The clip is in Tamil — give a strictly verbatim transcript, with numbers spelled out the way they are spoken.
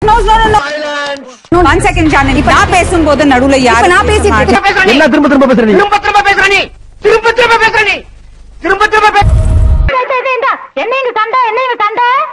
No, no, no, no. No, one second, Janani. நான் பேசும்போது நடுவுல யார் நான் பேசிட்டு இருக்கேன். என்ன திரும்ப திரும்ப பேசுற நீ? திரும்ப திரும்ப பேசுற நீ. திரும்ப திரும்ப பேசுற நீ. திரும்ப திரும்ப பேச. என்ன இங்க சண்டை? என்ன இங்க சண்டை?